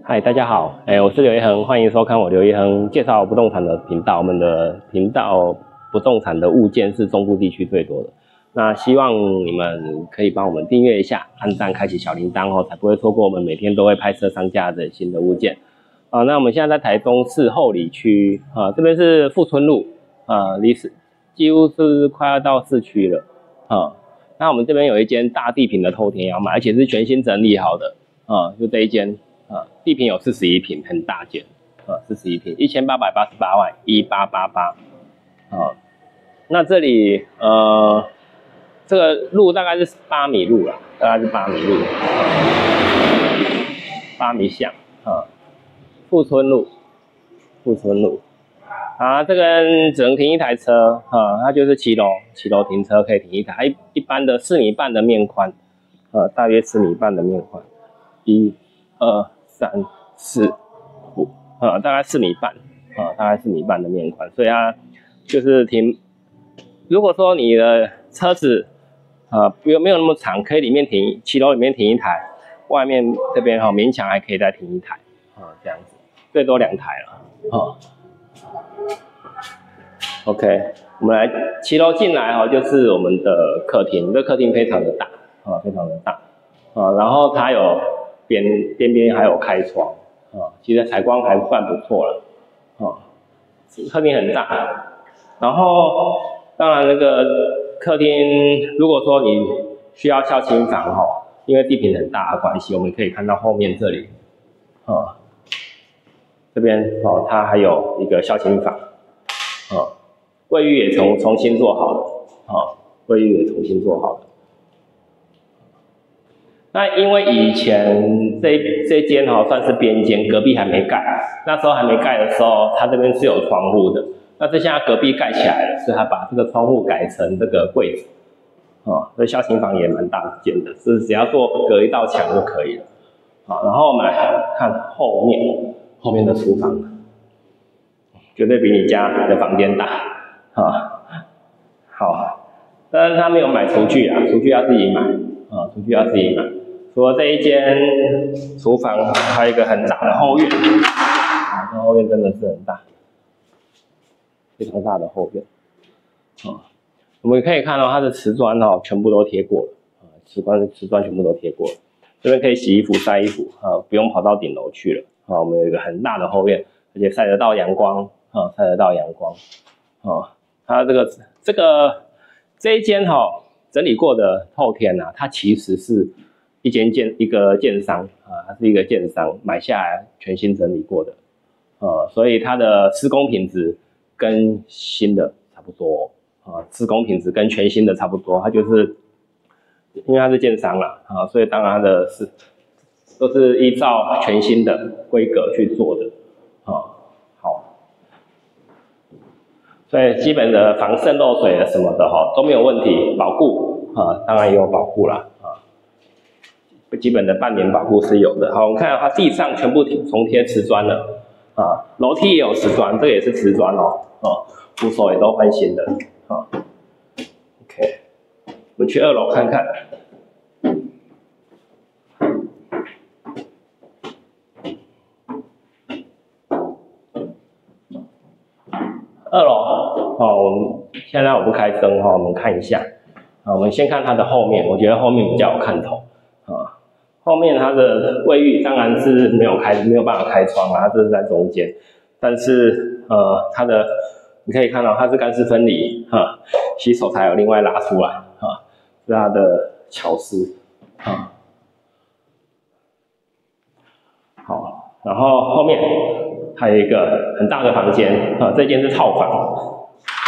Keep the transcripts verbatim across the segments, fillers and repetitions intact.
嗨，大家好，哎、欸，我是刘一恒，欢迎收看我刘一恒介绍不动产的频道。我们的频道不动产的物件是中部地区最多的，那希望你们可以帮我们订阅一下，按赞，开启小铃铛哦，才不会错过我们每天都会拍摄上架的新的物件。啊，那我们现在在台中市后里区啊，这边是富春路啊，离市几乎是快要到市区了啊。那我们这边有一间大地坪的透天要买，而且是全新整理好的啊，就这一间。啊，地坪有四十一坪，很大间，啊，四十一坪，一千八百八十八万，一八八八，啊，那这里呃，这个路大概是八米路啦，大概是八米路，八米巷，啊，富春路，富春路，啊，这个只能停一台车，啊，它就是骑楼，骑楼停车可以停一台，一一般的四米半的面宽，呃、啊，大约四米半的面宽，一、二。三四五，啊，大概四米半，啊，大概四米半的面宽，所以它就是停。如果说你的车子，呃，不没有那么长，可以里面停，骑楼里面停一台，外面这边哈、哦、勉强还可以再停一台，啊，这样子，最多两台了，啊。OK， 我们来骑楼进来哈、哦，就是我们的客厅，这客厅非常的大，啊，非常的大，啊，然后它有。边边边还有开窗啊，其实采光还算不错了啊，客厅很大，然后当然那个客厅，如果说你需要孝亲房哈，因为地坪很大的关系，我们可以看到后面这里啊，这边哦，它还有一个孝亲房啊，卫浴也重重新做好了啊，卫浴也重新做好了。那因为以前这这间哈、哦、算是边间，隔壁还没盖，那时候还没盖的时候，它这边是有窗户的。那这现在隔壁盖起来了，所以他把这个窗户改成这个柜子，哦，所以孝亲房也蛮大间的，是只要做隔一道墙就可以了。好，然后我们来看后面，后面的厨房，绝对比你家的房间大，啊，好，但是他没有买厨具啊，厨具要自己买，啊，厨具要自己买。除了这一间厨房，还有一个很大的后院，啊，这后院真的是很大，非常大的后院。啊，我们可以看到它的瓷砖哦，全部都贴过了，啊，瓷砖瓷砖全部都贴过了。这边可以洗衣服、晒衣服，啊，不用跑到顶楼去了。啊，我们有一个很大的后院，而且晒得到阳光，啊，晒得到阳光。啊，它这个这个这一间哈、哦、整理过的透天啊，它其实是。一间建一个建商啊，它是一个建商买下来全新整理过的，呃，所以它的施工品质跟新的差不多啊，施工品质跟全新的差不多，它就是因为它是建商啦啊，所以当然它的是都是依照全新的规格去做的啊，好，所以基本的防渗漏水的什么的哈都没有问题，保固啊当然也有保固啦。基本的半年保护是有的。好，我们看到它地上全部重贴瓷砖了啊，楼梯也有瓷砖，这个也是瓷砖哦，哦，扶手也都换新的啊。OK， 我们去二楼看看。二楼哦，我们现在我不开灯哈、哦，我们看一下啊，我们先看它的后面，我觉得后面比较有看头啊。后面它的卫浴当然是没有开，没有办法开窗啊，它这是在中间。但是呃，它的你可以看到它是干湿分离哈，洗手台有另外拉出来哈，是它的巧思啊。好，然后后面还有一个很大的房间啊，这间是套房。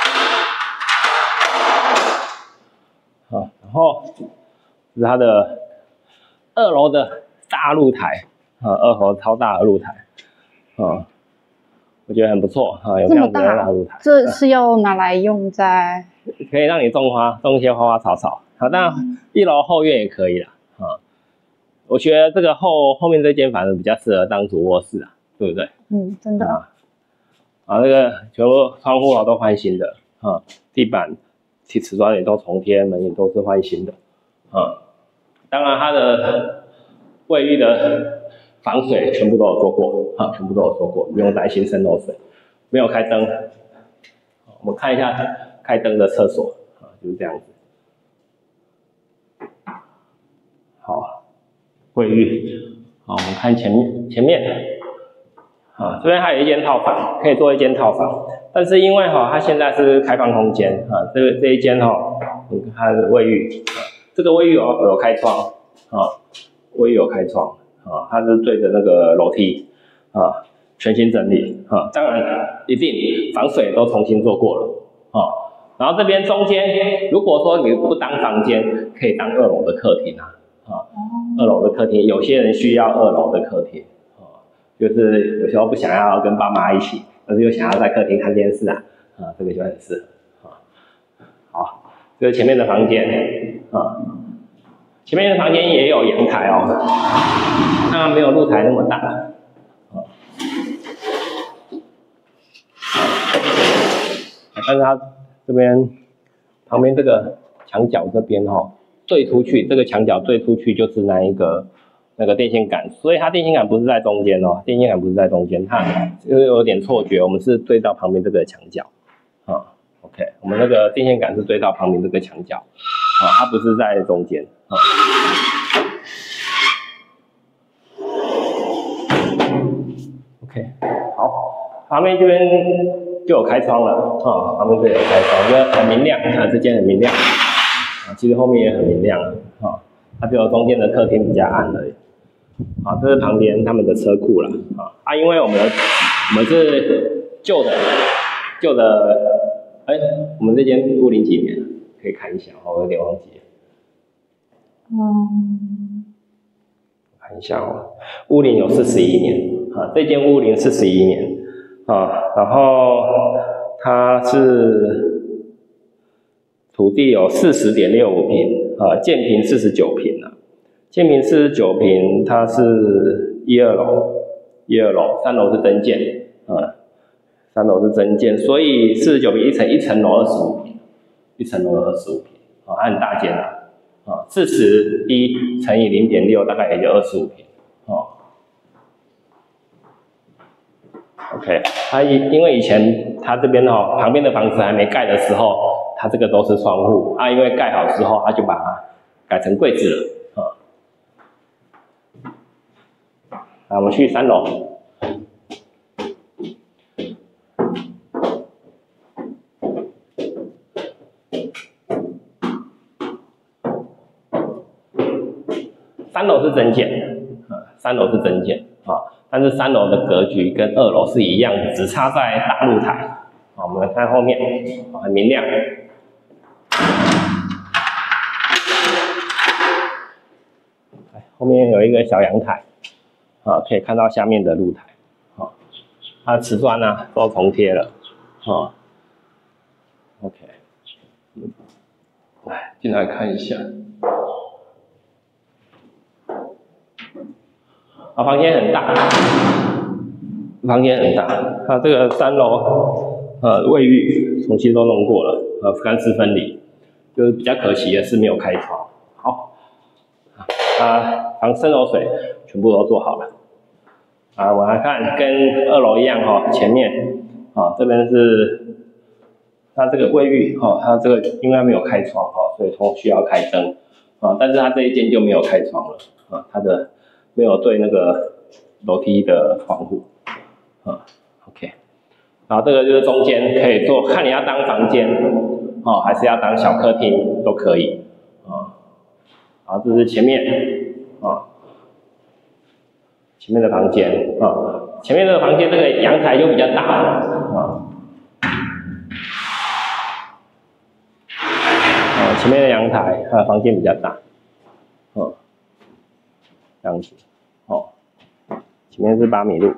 好，然后是它的。二楼的大露台，啊，二楼超大的露台，啊，我觉得很不错啊，有这样子的大露台。 这是要拿来用在？ 可以让你种花，种一些花花草草。好，当然一楼后院也可以啦，啊，我觉得这个后后面这间反而比较适合当主卧室啊，对不对？ 嗯，真的。 啊，啊，那个全部窗户都换新的，啊，地板、瓷砖也都重贴，门也都是换新的，啊。当然，它的卫浴的防水全部都有做过，啊，全部都有做过，不用担心渗漏水。没有开灯，我们看一下开灯的厕所，啊，就是这样子。好，卫浴，好，我们看前面前面，啊，这边还有一间套房，可以做一间套房，但是因为哈、哦，它现在是开放空间，啊，这个这一间哈、哦，它的卫浴，啊，这个卫浴有有开窗，啊，卫浴有开窗，啊，它是对着那个楼梯，啊，全新整理，啊，当然一定防水都重新做过了，啊，然后这边中间，如果说你不当房间，可以当二楼的客厅啊。啊，二楼的客厅，有些人需要二楼的客厅，啊，就是有时候不想要跟爸妈一起，但是又想要在客厅看电视啊，啊，这个就很适合，啊，好，这是前面的房间，啊，前面的房间也有阳台哦，当然没有露台那么大，啊，但是它这边旁边这个墙角这边哈、哦。对出去，这个墙角对出去就是那一个那个电线杆，所以它电线杆不是在中间哦，电线杆不是在中间，它就是有点错觉，我们是对到旁边这个墙角，啊 ，OK， 我们那个电线杆是对到旁边这个墙角，啊，它不是在中间，啊 ，OK， 好，旁边这边就有开窗了，啊，旁边这里有开窗，这很明亮，啊，这间很明亮。啊，其实后面也很明亮啊，啊，它只有中间的客厅比较暗而已。啊，这是旁边他们的车库了，啊，啊，因为我们的我们是旧的旧的，哎，我们这间屋龄几年了？可以看一下，我有点忘记了。 嗯， 看一下哦，屋龄有四十一年，啊，这间屋龄四十一年，啊，然后它是。土地有 四十点六五坪，啊，建坪四十九坪啊，建坪四十九坪，它是一二楼，一二楼，三楼是增建，啊，三楼是增建，所以四十九坪一层，一层楼二十五坪，一层楼二十五坪，啊，它很大间啊，啊，四十一乘以零点六，大概也就二十五坪，哦 ，OK， 它因因为以前它这边哦，旁边的房子还没盖的时候。它这个都是窗户啊，因为盖好之后，它就把它改成柜子了啊。啊，我们去三楼。三楼是增建，啊，三楼是增建啊，但是三楼的格局跟二楼是一样的，只差在大露台。啊，我们来看后面，啊，很明亮。后面有一个小阳台，啊，可以看到下面的露台，啊，它的瓷砖呢都重贴了，啊 ，OK， 来进来看一下，啊，房间很大，房间很大，它这个三楼，呃，卫浴重新都弄过了，呃，干湿分离，就是比较可惜的是没有开窗，好。啊，防渗漏水全部都做好了。啊，我来看跟二楼一样哈、哦，前面啊这边是它这个卫浴哈、哦，它这个因为它没有开窗哈、哦，所以说需要开灯啊，但是它这一间就没有开窗了啊，它的没有对那个楼梯的窗户啊 ，OK， 然后这个就是中间可以做，看你要当房间哦，还是要当小客厅都可以啊。好，这是前面啊，前面的房间啊，前面这个房间这个阳台就比较大啊，啊，前面的阳台它的房间比较大，哦、啊，这样子，哦，前面是八米路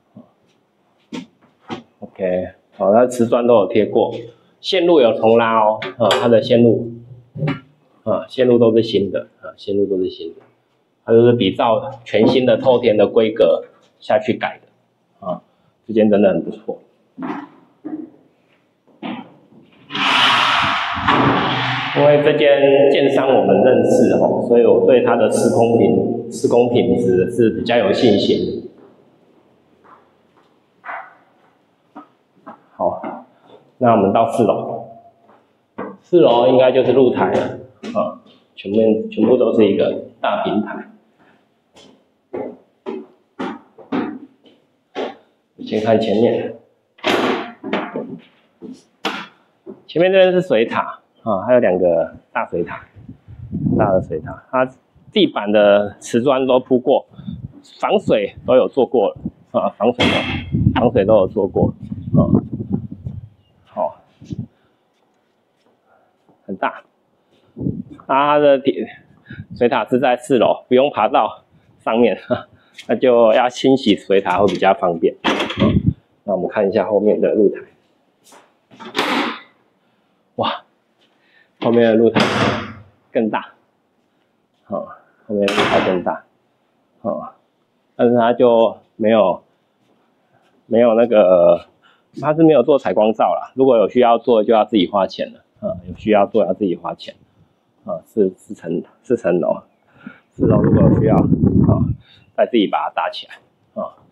，OK， 好，它瓷砖都有贴过，线路有重拉哦，啊，它的线路。啊，线路都是新的啊，线路都是新的，它就是比照全新的透天的规格下去改的啊，这间真的很不错。 因为这间建商我们认识哦，所以我对它的施工品施工品质是比较有信心的。好，那我们到四楼，四楼应该就是露台了啊，全部全部都是一个大平台。先看前面，前面这边是水塔啊，还有两个大水塔，大的水塔，它地板的瓷砖都铺过，防水都有做过了啊，防水都防水都有做过啊，好，很大，它的水塔是在四楼，不用爬到上面，那就要清洗水塔会比较方便。那我们看一下后面的露台，哇，后面的露台更大，好、哦，后面的露台更大，哦，但是它就没有没有那个，它是没有做采光罩啦，如果有需要做就要自己花钱了，啊、嗯，有需要做要自己花钱，啊、嗯，四四层四层楼，四楼如果有需要，啊、嗯，再自己把它搭起来，啊、嗯。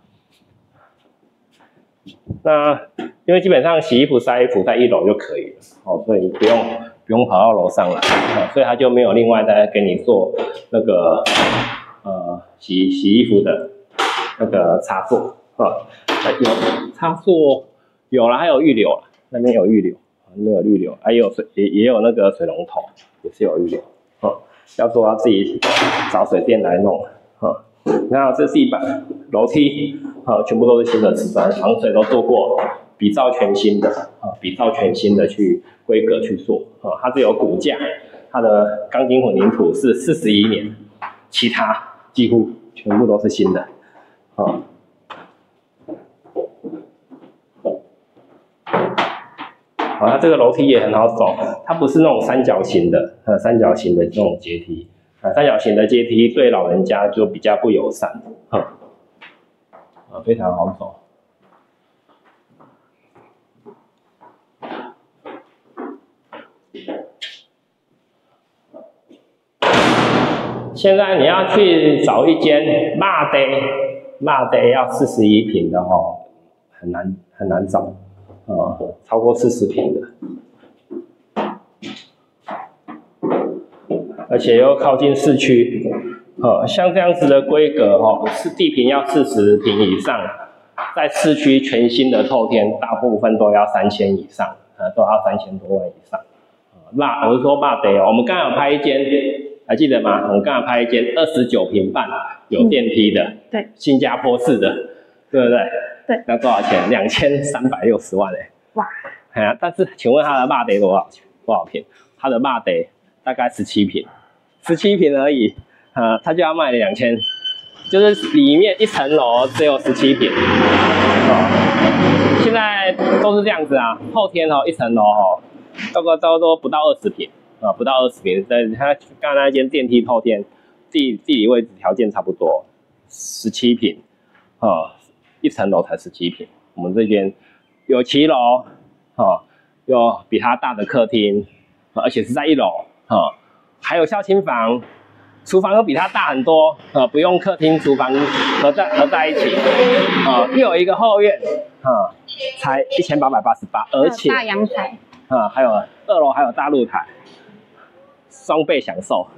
那因为基本上洗衣服、晒衣服在一楼就可以了，哦，所以不用不用跑到楼上来，哦，所以他就没有另外再给你做那个呃洗洗衣服的那个插座，啊、哦，有插座有了，还有预留了，那边有预留，那边有预留，还有水也也有那个水龙头，也是有预留，哦，要做要自己找水电来弄，哦。那这地板、楼梯，啊，全部都是新的瓷砖，防水都做过，比照全新的，啊，比照全新的去规格去做，啊，它是有骨架，它的钢筋混凝土是四十一年，其他几乎全部都是新的，啊。好，它这个楼梯也很好走，它不是那种三角形的，呃，三角形的这种阶梯。啊，三角形的阶梯对老人家就比较不友善，哼，啊，非常好走。现在你要去找一间马地，马地要四十一坪的哦，很难很难找，啊，超过四十坪的。而且又靠近市区，呃，像这样子的规格哦，是地坪要四十坪以上，在市区全新的透天，大部分都要三千以上，呃，都要三千多万以上。那我是说霸北哦，我们刚刚有拍一间，还记得吗？我们刚刚拍一间二十九坪半，有电梯的， 嗯、对， 新加坡式的，对不对？ 对。 那多少钱？两千三百六十万哎！哇！哎呀，但是请问它的霸北多少钱？多少坪？它的霸北大概十七坪。十七坪而已，啊，他就要卖两千，就是里面一层楼只有十七坪，哦，现在都是这样子啊，后天哦一层楼哦，大概差不多不到二十坪啊，不到二十坪，但他刚才那间电梯后天地地理位置条件差不多，十七坪，啊，一层楼才十七坪，我们这边有骑楼，哦，有比它大的客厅，而且是在一楼，哦。还有孝亲房，厨房又比它大很多，呃，不用客厅、厨房合在合在一起，啊、呃，又有一个后院，啊、呃，才一千八百八十八，而且大阳台， 啊、呃，还有二楼还有大露台，双倍享受，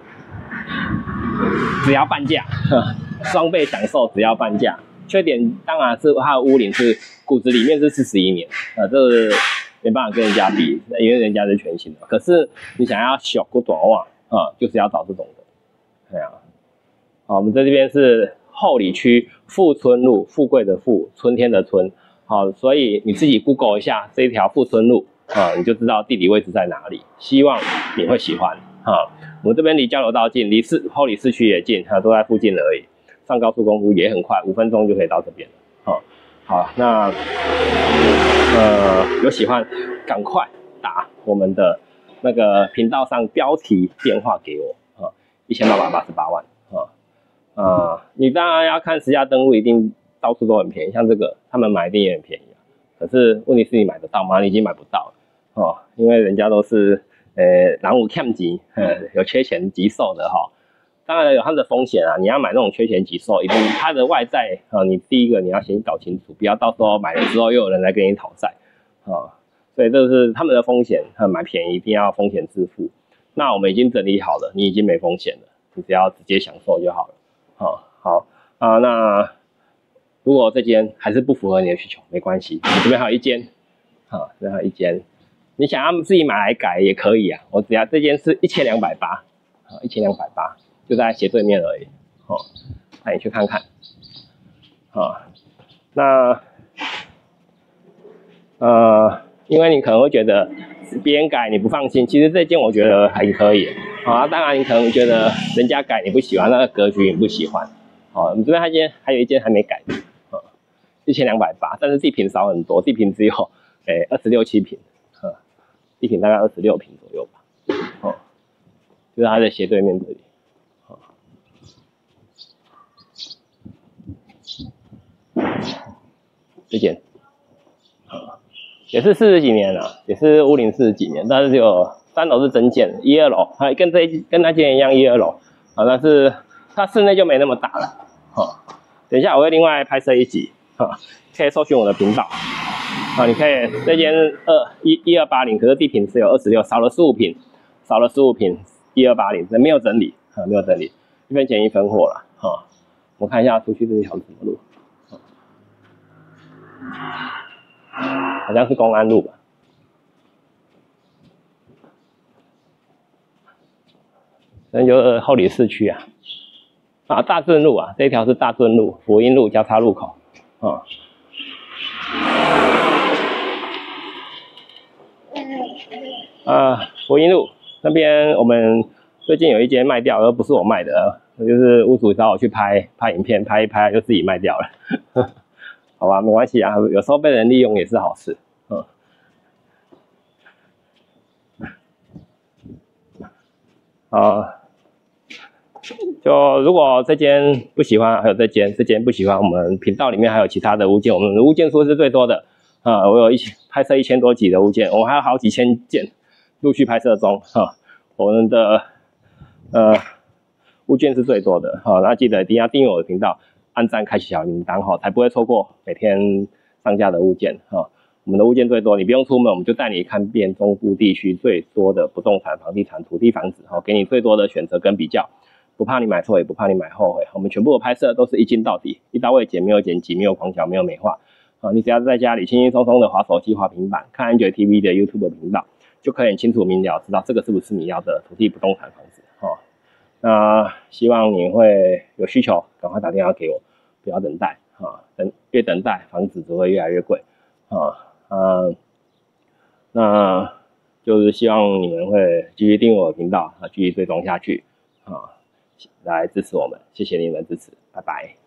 只要半价，双倍享受只要半价。缺点当然是它的屋龄是骨子里面是四十一年，呃，这是没办法跟人家比，因为人家是全新的。可是你想要小个短袜啊，就是要找这种的。对啊，好，我们在这边是后里区富春路，富贵的富，春天的春。好，所以你自己 Google 一下这一条富春路啊，你就知道地理位置在哪里。希望你会喜欢啊。我们这边离交流道近，离市后里市区也近，啊，都在附近而已。上高速公路也很快，五分钟就可以到这边了。好，好，那呃有喜欢赶快打我们的那个频道上标题电话给我啊，一千八百八十八万啊啊！你当然要看实价登录，一定到处都很便宜，像这个他们买一定也很便宜啊。可是问题是你买得到吗？你已经买不到了哦，因为人家都是呃，然后欠钱，呃，有缺钱急售的哈。当然有它的风险啊，你要买那种缺钱急售，一定它的外在啊，你第一个你要先搞清楚，不要到时候买了之后又有人来跟你讨债啊。所以这是他们的风险，买便宜一定要风险自负。那我们已经整理好了，你已经没风险了，你只要直接享受就好了。好，好啊，那如果这间还是不符合你的需求，没关系，我这边还有一间，啊，这边还有一间，你想要自己买来改也可以啊。我只要这间是一千两百八，啊，一千两百八，就在斜对面而已。哦，带你去看看。啊，那呃，因为你可能会觉得别人改你不放心，其实这间我觉得还可以。啊，当然你可能觉得人家改你不喜欢，那个格局你不喜欢。哦，我们这边还一间还有一间还没改的，啊，一千两百八，但是地坪少很多，地坪只有诶二十六七坪，啊，地坪大概二十六坪左右吧，哦，就是它在斜对面这里，哦，这间，啊，也是四十几年了，也是屋龄四十几年，但是只有三楼是增建，一二楼还跟这一跟那间一样，一二楼，啊，但是它室内就没那么大了。好，等一下我会另外拍摄一集，哈，可以搜寻我的频道，啊，你可以这间二一一二八零，可是地坪只有二十六，少了十五坪，少了十五坪，一二八零，没有整理，啊，没有整理，一分钱一分货了，哈，我看一下出去这条是什么路，好像是公安路吧，那就是后里市区啊。啊，大顺路啊，这一条是大顺路、福音路交叉路口，啊，啊，福音路那边我们最近有一间卖掉，而不是我卖的，就是屋主找我去拍拍影片，拍一拍就自己卖掉了，好吧，没关系啊，有时候被人利用也是好事，嗯，啊。就如果这间不喜欢，还有这间，这间不喜欢，我们频道里面还有其他的物件，我们的物件数是最多的啊，我有一拍摄一千多集的物件，我们还有好几千件陆续拍摄中哈，我们的呃物件是最多的，好，那记得一定要订阅我的频道，按赞，开启小铃铛哈，才不会错过每天上架的物件哈。我们的物件最多，你不用出门，我们就带你看遍中部地区最多的不动产、房地产、土地、房子，哈，给你最多的选择跟比较。不怕你买错，也不怕你买后悔。我们全部的拍摄都是一镜到底，一刀未剪，没有剪辑，没有狂调，没有美化。啊，你只要在家里轻轻松松的滑手机、滑平板，看 Angel T V 的 YouTube 频道，就可以很清楚明了知道这个是不是你要的土地、不动产、房子。哦，那希望你会有需求，赶快打电话给我，不要等待。啊，等越等待，房子只会越来越贵。啊，嗯，那就是希望你们会继续订阅我的频道，啊，继续追踪下去。啊，来支持我们，谢谢你们的支持，拜拜。